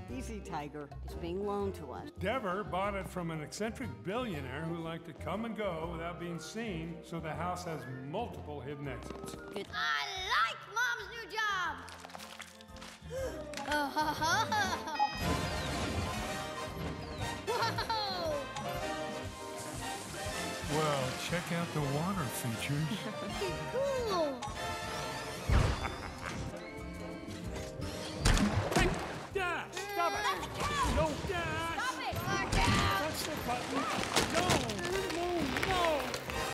Easy, Tiger. It's being loaned to us. Dever bought it from an eccentric billionaire who liked to come and go without being seen, so the house has multiple hidden exits. Good. I like Mom's new job! Whoa! Well, check out the water features. Cool!